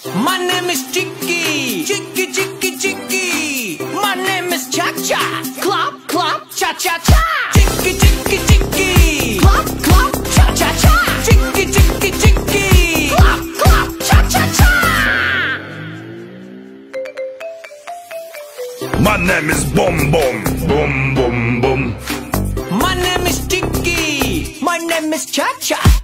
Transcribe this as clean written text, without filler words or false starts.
My name is Chicky, Chicky, Chicky, Chicky. My name is Cha Cha, Clop, Clop, Cha Cha Cha. Chicky, Chicky, Chicky, Clop, Clop, Cha Cha Cha. Chicky, Chicky, Chicky, Clop, Clop, Cha Cha Cha. My name is Boom Boom, Boom Boom Boom. My name is Chicky, my name is Cha Cha.